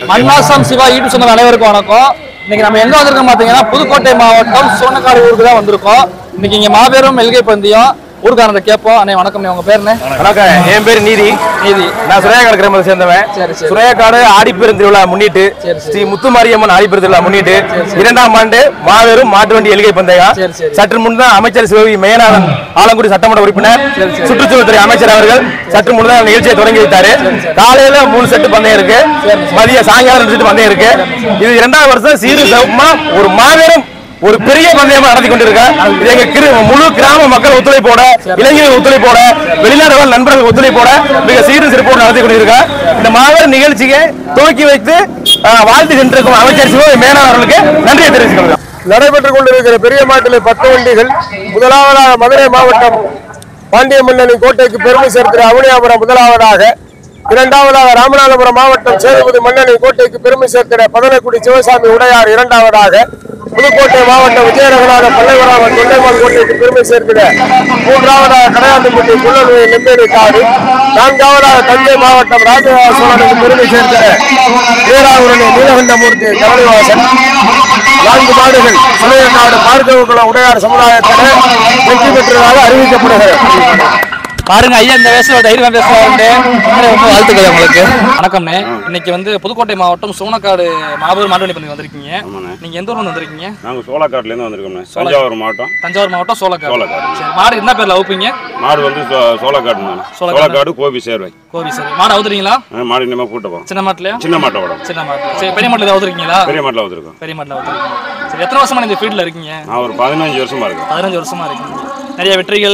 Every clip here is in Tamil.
மன்வாசம் சிவா யூடியூப் சேனல் அனைவருக்கும் வணக்கம். இன்னைக்கு நம்ம எங்க வந்திருக்கோம் பாத்தீங்கன்னா புதுக்கோட்டை மாவட்டம் சோனக்காடு ஊருக்கு தான் வந்திருக்கோம். இன்னைக்கு இங்க மாபெரும் எல்கை பந்தயம். ஊருக்காரங்க கேட்போம். அண்ணே வணக்கம். உங்க பேர் என்ன? வணக்கம், என் பேர் நீதி. நான் சுரையாக்காடு கிராமத்தை சேர்ந்தவன். சுரையாக்காடு ஆடிப்பெரும் திருவிழா முன்னிட்டு, ஸ்ரீ முத்துமாரியம்மன் ஆடிப்பெரும் திருவிழா முன்னிட்டு 2ஆம் ஆண்டு மாபெரும் மாட்டு வண்டி எல்கை பந்தயம். சற்று முன்தான் அமைச்சர் சிவவி மேயநாதன் ஆலங்குடி சட்டமன்ற உறுப்பினர், சுற்றுச்சூழல்துறை அமைச்சர் அவர்கள் சற்று முன்தான் நிகழ்ச்சியை தொடங்கி வைத்தாரு. காலையில 3 செட்டு பந்தயம் இருக்கு, மதிய சாயங்காலம் 2 செட்டு பந்தயம் இருக்கு. இது 2ஆவது வருஷம் சீரு சிறப்புமா ஒரு மாபெரும் ஒரு பெரிய பந்தயமா நடத்தி கொண்டிருக்க முழு கிராம மக்கள் ஒத்துழைப்போட, இளைஞர்கள் ஒத்துழைப்போட, வெளிநாடு நண்பர்கள் ஒத்துழைப்போட மிக சீரும் சிறப்போடு நடத்தி கொண்டிருக்க இந்த மாபெரும் நிகழ்ச்சியை துவக்கி வைத்து வாழ்த்து சென்றிருக்கும் அமைச்சர் சிவ மேனன் அவர்களுக்கு நன்றியை தெரிவித்துக் நடைபெற்றுக் கொண்டிருக்கிற பெரிய மாட்டிலே 10 வண்டிகள். முதலாவதாக மதுரை மாவட்டம் பாண்டிய மன்னனின் கோட்டைக்கு பெருமை சேர்க்கிற அவனியாபுரம் முதலாவதாக, 2ஆவதாக ராமநாதபுரம் மாவட்டம் சேதுபதி மன்னனின் கோட்டைக்கு பெருமை சேர்க்கிற பதனக்குடி சிவசாமி உடையார் 2ஆவதாக, புதுக்கோட்டை மாவட்டம் விஜயரகநாத பள்ளைவராமன் தொண்டைமான் கோட்டைக்கு பெருமை சேர்க்கிற 3ஆவதாக கடையாந்துப்பட்டி புள்ளநோய் நெம்பேடி காடு, 4ஆவதாக தஞ்சை மாவட்டம் ராஜராஜ சோழனுக்கு பெருமை சேர்க்கிற வீராவுரணி நீலகண்டமூர்த்தி கவனிவாசன். 4 மாடுகள் சுலையநாடு பார்க்கவுக்குளம் உடையார் சமுதாயத்தினர் வெற்றி பெற்றதாக அறிவிக்கப்படுகிறது. பாருங்க ஐயா, இந்த வயசுல தைரியமா பேசுவாங்க. ரொம்ப வாழ்த்துக்கள் உங்களுக்கு. வணக்கம்ண்ணே. இன்னைக்கு வந்து புதுக்கோட்டை மாவட்டம் சோனக்காடு மாபெரும் மாட்டு வண்டி பந்தயம் வந்திருக்கீங்க. நீங்க எந்த ஊர்ல வந்திருக்கீங்க? நாங்க சோளக்காட்டுல இருந்து வந்திருக்கோம். தஞ்சாவூர் மாவட்டம் சோளக்காடு. சரி, மாடு என்ன பேர்ல அவுப்பீங்க? மாடு வந்து சோளக்காடு கோபி சேர்வை. மாடு அவுத்துறீங்களா? மாடு இனிமே கூட்ட போறோம். சின்ன மாட்டுல? சின்ன மாட்டோட. சின்ன மாட்டு. சரி, பெரிய மாட்டுல அவுத்துறீங்களா? பெரிய மாட்டுல அவுத்துறோம். பெரிய மாட்டுல அவுத்துறீங்க. சரி, எத்தனை வருஷமா இந்த ஃபீல்ட்ல இருக்கீங்க? நான் ஒரு 15 வருஷமா இருக்கேன். 15 வருஷமா இருக்கீங்க. நிறைய வெற்றிகள்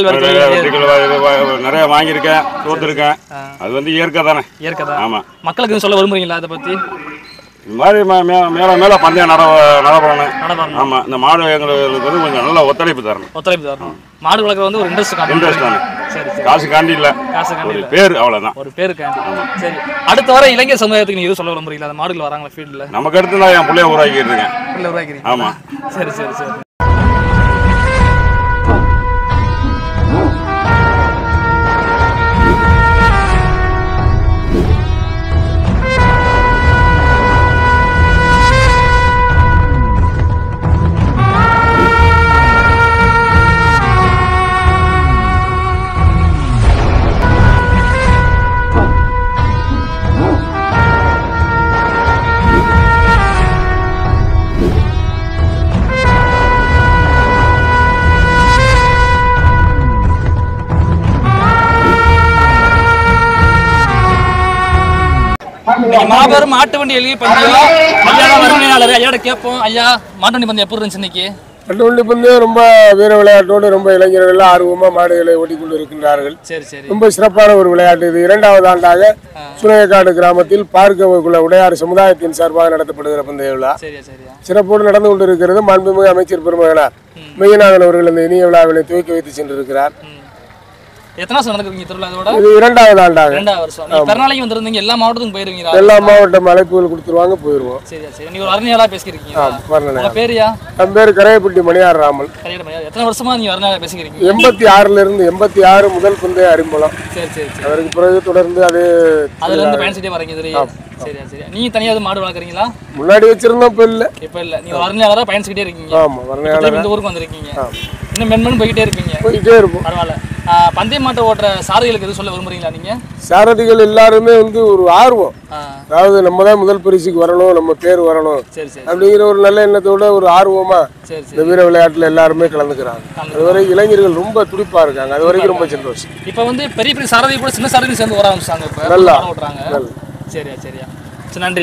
நிறைய வாங்கியிருக்கேன், தோத்துருக்கேன். அது வந்து இயற்கை தானே. இயற்கை தான். ஆமா. மக்களுக்கு சொல்ல விரும்புறீங்களா அதை பத்தி? இந்த மாதிரி மேல பந்தயம் நடப்பணும். ஆமா, இந்த மாடு எங்களுக்கு வந்து கொஞ்சம் நல்ல ஒத்துழைப்பு தரணும். மாடு வளர்க்குறது வந்து ஒரு இன்ட்ரெஸ்ட் தானே. காசு காண்டி இல்ல, ஒரு பேர், அவ்வளவுதான். ஒரு பேருக்காண்டி. சரி, அடுத்த வர இளைஞர் சமுதாயத்துக்கு நீங்க எதுவும் சொல்ல விரும்புறீங்களா? அந்த மாடுகள் வராங்களா ஃபீல்ட்ல? நமக்கு அடுத்து நான் என் பிள்ளைய உருவாக்கிட்டு இருக்கேன். ஆமா. சரி சரி சரி. மாபெரும் மாட்டு வண்டி எல்கை பந்தயம். ஐயா வருமையாளர் ஐயாட கேட்போம். ஐயா, மாட்டு வண்டி பந்தயம் எப்படி இருந்துச்சு இன்னைக்கு? மாட்டு வண்டி பந்தயம் ரொம்ப வீர விளையாட்டோடு ரொம்ப இளைஞர்கள் ஆர்வமா மாடுகளை ஓட்டிக்கொண்டு இருக்கின்றார்கள். ரொம்ப சிறப்பான ஒரு விளையாட்டு இது. 2ஆவது ஆண்டாக சுரையக்காடு கிராமத்தில் பார்க்கவுக்குள உடையார் சமுதாயத்தின் சார்பாக நடத்தப்படுகிற பந்தய விழா சிறப்போடு நடந்து கொண்டிருக்கிறது. மாண்புமிகு அமைச்சர் பெருமகனார் மெய்யநாதன் அவர்கள் இந்த இனிய விழாவினை துவக்கி வைத்து சென்றிருக்கிறார். எத்தனை வருஷம் நடக்குறீங்க திருவிழா? இதோட இது 2ஆவது ஆண்டாக. 2ஆவது வருஷம். நீங்க பெருநாளைக்கு வந்திருந்தீங்க. எல்லா மாவட்டத்துக்கும் போயிருவீங்களா? எல்லா மாவட்டம் அழைப்புகள் கொடுத்துருவாங்க, போயிருவோம். சரி சரி. நீங்க ஒரு அரணியாளா பேசிக்கிறீங்க. உங்க பேரியா? என் பேர் கரையப்பட்டி மணியார் ராமன். எத்தனை வருஷமா நீங்க அரணியாளா பேசிக்கிறீங்க? 86ல இருந்து 86 முதல் பந்தய அறிமுகம். சரி சரி. அதற்கு பிறகு தொடர்ந்து அதுல இருந்து பயணிச்சுட்டே வரீங்க. சரி சரி. நீங்க தனியாவது மாடு வளர்க்குறீங்களா? முன்னாடி வச்சிருந்தோம், இப்ப இல்ல. இப்ப இல்ல. நீங்க அரணியாளரா பயணிச்சுட்டே இருக்கீங்க. ஆமா, அரணியாளரா இந்த ஊருக்கு வந்திருக்கீங்க. இன்னும் மென்மேலும் போயிட்டே இருப்பீங்க. போயிட்டே இருப்போம். பரவாயில்ல. பந்தய மாட்டை ஓட்டுற சாரதிகளுக்கு எதுவும் சொல்ல விரும்புறீங்களா நீங்க? சாரதிகள் எல்லாருமே வந்து ஒரு ஆர்வம், அதாவது நம்ம தான் முதல் பரிசுக்கு வரணும், நம்ம பேர் வரணும் அப்படிங்கிற ஒரு நல்ல எண்ணத்தோட ஒரு ஆர்வமா இந்த வீர விளையாட்டுல எல்லாருமே கலந்துக்கிறாங்க. அதுவரை இளைஞர்கள் ரொம்ப துடிப்பா இருக்காங்க. அது வரைக்கும் ரொம்ப சந்தோஷம். இப்ப வந்து பெரிய பெரிய சாரதி கூட சின்ன சாரதி சேர்ந்து ஓட ஆரம்பிச்சாங்க. இப்ப நல்லா ஓட்டுறாங்க. சரியா சரியா. சரி, நன்றி.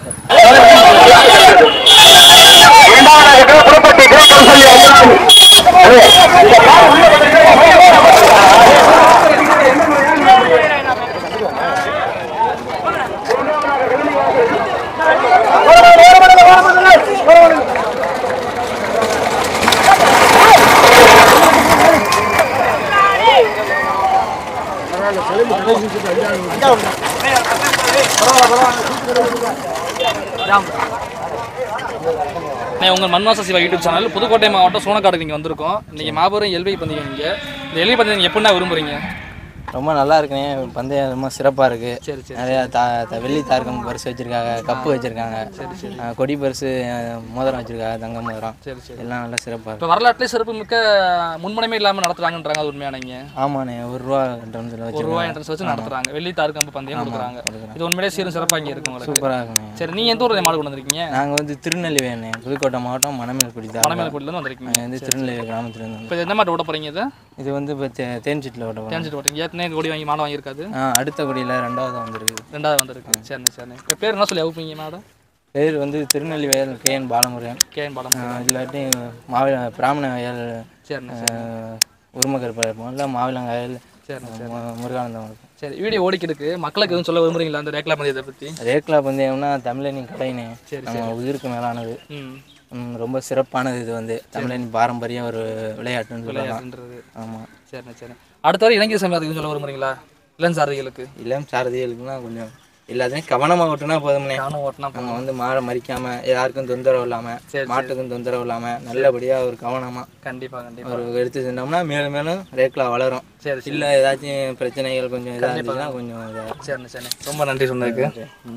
உங்கள் மன்வாச சிவா யூடியூப் சேனல் புதுக்கோட்டை மாவட்டம் சோனக்காடுக்கு இங்கே வந்திருக்கோம். இன்றைக்கி மாபெரும் எல்கை பந்தயம். இங்கே இந்த எல்கை பந்தயம் எப்படின்னா விரும்புகிறீங்க? ரொம்ப நல்லா இருக்குண்ணே. பந்தயம் ரொம்ப சிறப்பாக இருக்குது. சரி சரி. நிறையா வெள்ளி தார்க்கம் பரிசு வச்சுருக்காங்க, கப்பு வச்சுருக்காங்க, கொடி பரிசு, மோதிரம் வச்சுருக்காங்க, தங்க மோதிரம். சரி சரி. எல்லாம் நல்லா சிறப்பாக இப்போ வரலாற்றுலேயே சிறப்பு மிக்க முன்மனமே இல்லாமல் நடத்துகிறாங்கன்றாங்க, அது உண்மையானீங்க? ஆமாண்ணே. ₹1 என்ட்ரன்ஸில் வச்சு ₹1 என்ட்ரன்ஸ் வச்சு நடத்துறாங்க. வெள்ளி தார்க்கம்பு பந்தயம் கொடுக்குறாங்க. இது உண்மையிலே சீரும் சிறப்பாக இங்கே இருக்கு உங்களுக்கு. சூப்பராக இருக்குண்ணே. சரி, நீங்கள் எந்த ஊரில் மாடு கொண்டு வந்திருக்கீங்க? நாங்கள் வந்து திருநெல்வேலி, புதுக்கோட்டை மாவட்டம் மணமேல்குடி தான். மணமேல்குடியிலேருந்து வந்திருக்கீங்க. வந்து திருநெல்வேலி கிராமத்துலேருந்து. இப்போ எந்த மாட்டு ஓட போகிறீங்க? இது வந்து இப்போ தேன்சிட்டில் ஓட்ட. தேன்சிட்டு ஓட்டுறீங்க. ஏற்கனவே கொடி வாங்கி மாடு வாங்கியிருக்காது? அடுத்த கொடியில் 2வது வந்திருக்கு. 2வது வந்திருக்கு. சரிண்ணே சரிண்ணே. இப்போ பேர் என்ன சொல்லி அவுப்பீங்க மாடு? பேர் வந்து திருநெல்வேல் KN பாலமுருகன். KN பாலமுருகன். இல்லாட்டி பிராமண வயல். சரிண்ணே. உருமக்கருப்பா இருப்போம், இல்லை மாவிலங்காயல். சரிண்ணே. முருகானந்தம். சரி, வீடியோ ஓடிக்கிட்டு மக்களுக்கு எதுவும் சொல்ல விரும்புறீங்களா அந்த ரேக்லா பந்தயத்தை பற்றி? ரேக்லா பந்தயம்னா தமிழனி கடைனே. நம்ம உயிருக்கு மேலானது. ரொம்ப சிறப்பானது. இது வந்து தமிழனின் பாரம்பரிய ஒரு விளையாட்டுன்றது. ஆமாம். சரிண்ணே சரி. அடுத்த வரை இளைஞர் சமயத்துக்கு சொல்ல விரும்புறீங்களா? இளம் சாரதிகளுக்கு? இளம் சாரதிகளுக்குன்னா கொஞ்சம் எல்லாத்தையும் கவனமாக ஓட்டுனா போதும்னே. நம்ம வந்து மாடை மறிக்காமல், யாருக்கும் தொந்தரவு இல்லாமல், மாட்டுக்கும் தொந்தரவு இல்லாமல், நல்லபடியாக ஒரு கவனமாக கண்டிப்பாக ஒரு எடுத்து செஞ்சோம்னா மேலும் மேலும் ரேக்லா வளரும். சரி. இல்லை ஏதாச்சும் பிரச்சனைகள் கொஞ்சம் இதாக இருந்துச்சுன்னா கொஞ்சம் இதாக. சரிண்ணே சரி. ரொம்ப நன்றி சொன்னதுக்கு.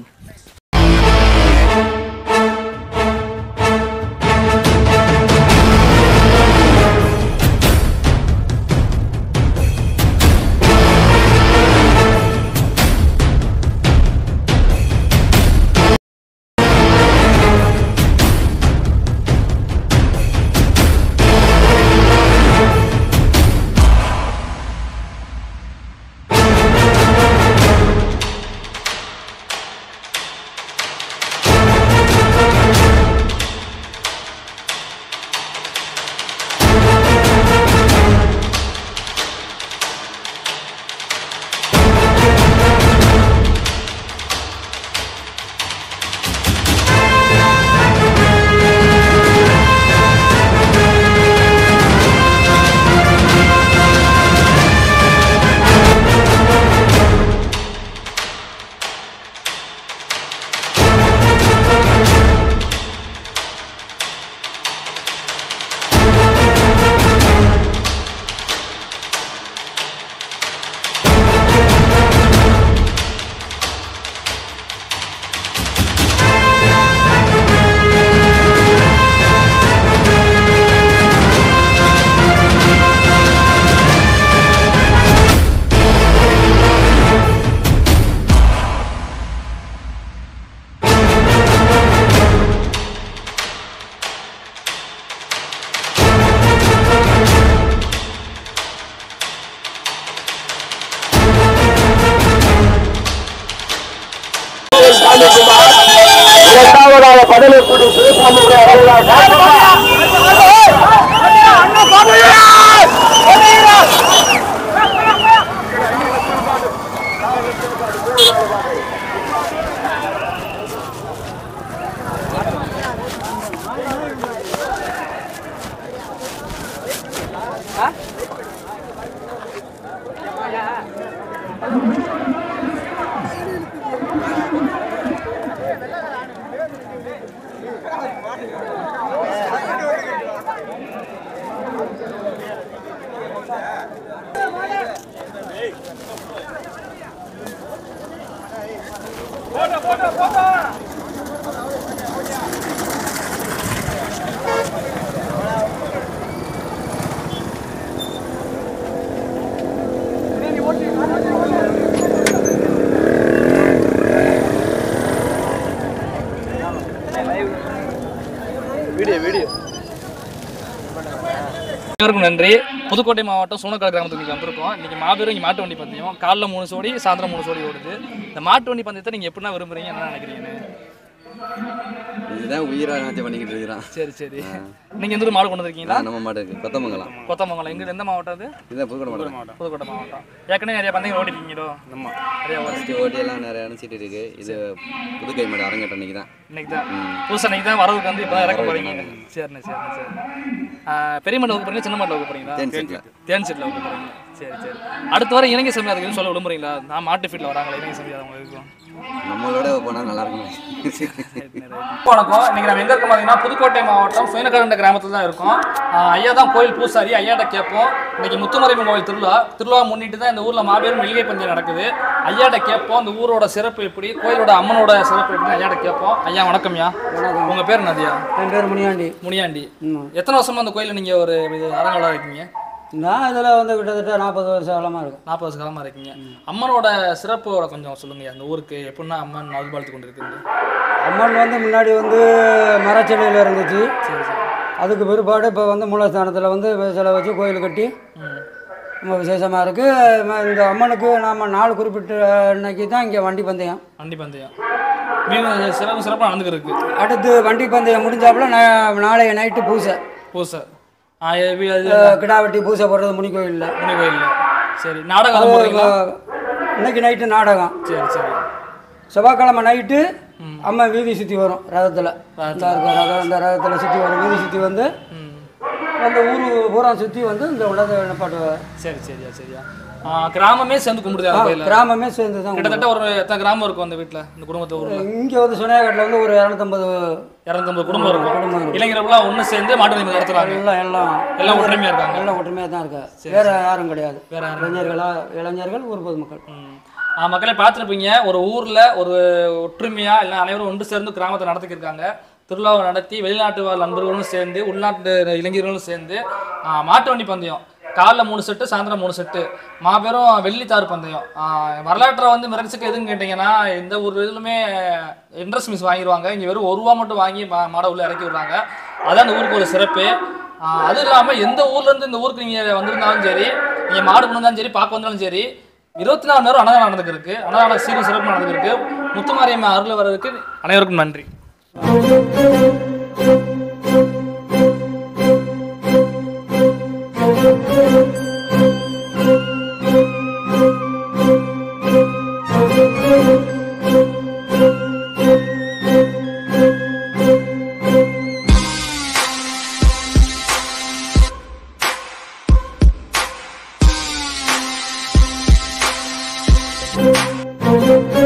இரண்டாவதாக படலக்குடி சிவசாமியுடைய எல்லாருக்கும் நன்றி. புதுக்கோட்டை மாவட்டம் சூனக்காடு கிராமத்துக்கு வந்திருக்கோம். இன்னைக்கு மாபெரும் இங்கே மாட்டு வண்டி பந்தயம். காலைல 3 சோடி, சாயந்தரம் 3 சோடி ஓடுது. இந்த மாட்டு வண்டி பந்தயத்தை நீங்கள் எப்படின்னா விரும்புறீங்க, என்ன நினைக்கிறீங்க? இதுதான் உயிராக நாட்டி பண்ணிக்கிட்டு இருக்கிறான். சரி சரி. நீங்கள் எந்த மாடு கொண்டு வந்திருக்கீங்களா? நம்ம மாடு இருக்கு கொத்தமங்கலம். கொத்தமங்கலம் எங்க எந்த மாவட்டம் அது? இதுதான் புதுக்கோட்டை மாவட்டம். புதுக்கோட்டை மாவட்டம். ஏற்கனவே நிறைய பந்தயங்கள் ஓடிருக்கீங்களோ? ஆமாம், நிறைய ஓட்டியெல்லாம் நிறைய அனுப்பிச்சிட்டு இருக்கு. இது புதுக்கை மாடு அரங்கேற்றம் இன்னைக்கு தான். இன்னைக்கு தான் புதுசாக இன்னைக்கு தான் வரவுக்கு வந்து இப்போ இறக்க போறீங்க. சரிண்ணே சரிண்ணே சரி. பெரிய மாடு வைக்க போறீங்க, சின்ன மாடு வைக்க போறீங்களா? தேன் செட்டில் தேன் செட்டில் வைக்க போறீங்க. சரி சரி. அடுத்த வாரம் இளைஞர் சபை அதுக்கு சொல்ல விரும்புறீங்களா? நான் மாட்டு ஃபீல்டில் வராங்களா இளைஞர் சபை அவங்க இருக்கும் நம்மளோட போனால் நல்லா இருக்கும். வணக்கம். இன்னைக்கு நம்ம எங்க இருக்கோம் பார்த்தீங்கன்னா புதுக்கோட்டை மாவட்டம் சுயநகர் கிராமத்தில் தான் இருக்கோம். ஐயா தான் கோயில் பூசாரி. ஐயாட்ட கேட்போம். இன்னைக்கு முத்துமாரியம்மன் கோயில் திருவிழா முன்னிட்டு தான் இந்த ஊர்ல மாபெரும் மெல்லிகை பந்தயம் நடக்குது. ஐயாட்ட கேட்போம் இந்த ஊரோட சிறப்பு எப்படி, கோயிலோட அம்மனோட சிறப்பு எப்படி ஐயாட்ட கேட்போம். ஐயா வணக்கம்யா. உங்க பேர் என்னதியா? என் பேர் முனியாண்டி. முனியாண்டி. எத்தனை வருஷமா அந்த கோயிலில் நீங்க ஒரு அரங்கோட இருக்கீங்க? நான் இதில் வந்து கிட்டத்தட்ட 40 வருஷ காலமாக இருக்கும். 40 வருஷ காலமாக இருக்கீங்க. அம்மனோட சிறப்போட கொஞ்சம் சொல்லுங்க. அந்த ஊருக்கு எப்படின்னா அம்மன் நல்பாழ்த்து கொண்டு இருக்குது. அம்மன் வந்து முன்னாடி வந்து மரச்செடியில் இருந்துச்சு. சரி சரி. அதுக்கு பிற்பாடு இப்போ வந்து மூலஸ்தானத்தில் வந்து சிலை வச்சு கோயில் கட்டி ரொம்ப விசேஷமாக இருக்குது. இந்த அம்மனுக்கு நாம் நாள் குறிப்பிட்ட அன்னைக்கு தான் இங்கே வண்டி பந்தயம். வண்டி பந்தயம் மீன் சிறப்பாக நடந்துருக்கு. அடுத்து வண்டி பந்தயம் முடிஞ்சாப்புல நாளைய நைட்டு பூசை. பூசை கிடா வெட்டி பூசை போடுறது முனி கோயிலில். முனி கோயிலில். சரி. நாடகம் இன்னைக்கு நைட்டு நாடகம். சரி சரி. செவ்வாய்க்கிழமை நைட்டு அம்மா வீதி சுற்றி வரும் ரதத்தில். அந்த ரதத்தில் சுற்றி வரும். வீதி சுற்றி வந்து அந்த ஊர் பூரா சுற்றி வந்து இந்த உலக பாட்டுவாங்க. சரி சரியா சரியா. கிராமமே சேர்ந்து கும்பிடுது. கிராமமே சேர்ந்து தான். கிட்டத்தட்ட ஒரு எத்தனை கிராமம் இருக்கும் அந்த வீட்டில் இந்த குடும்பத்தை? இங்கே வந்து சுனையாகட்டில் வந்து ஒரு 250 குடும்பம் இருக்கும். இளைஞர்கள்லாம் ஒன்று சேர்ந்து மாட்டு வண்டி நடத்துறாங்க. எல்லாம் ஒற்றுமையாக இருக்காங்க. எல்லாம் ஒற்றுமையாக தான் இருக்காங்க. வேற யாரும் கிடையாது. வேற இளைஞர்கள் ஒரு பொதுமக்கள். மக்களை பார்த்துருப்பீங்க. ஒரு ஊரில் ஒரு ஒற்றுமையாக இல்லை அனைவரும் ஒன்று சேர்ந்து கிராமத்தை நடத்திக்கிருக்காங்க. திருவிழாவை நடத்தி வெளிநாட்டு வாழ் நண்பர்களும் சேர்ந்து உள்நாட்டு இளைஞர்களும் சேர்ந்து மாட்டு வண்டி பந்தயம் காலைல 3 செட்டு சாயந்தரம் 3 செட்டு மாபெரும் வெள்ளித்தாறு பந்தயம். வரலாற்றில் வந்து மிரட்சிக்கு எதுன்னு கேட்டிங்கன்னா எந்த ஒரு இதுலுமே இன்ட்ரெஸ்ட் மிஸ் வாங்கிடுவாங்க. இங்கே வெறும் 1 ரூபா மட்டும் வாங்கி மாடை உள்ளே இறக்கி விடுறாங்க. அதான் அந்த ஊருக்கு ஒரு சிறப்பு. அதுவும் இல்லாமல் எந்த ஊர்லேருந்து இந்த ஊருக்கு நீங்கள் வந்திருந்தாலும் சரி, நீங்கள் மாடு கொண்டாலும் சரி, பார்க்க வந்தாலும் சரி, 24 மணி நேரம் அன்னதானம் நடந்துருக்கு. அன்னதானம் சீரும் சிறப்பு நடந்துருக்கு. முத்துமாரியம்மன் அருள் வர்றதுக்கு அனைவருக்கும் நன்றி. Thank you.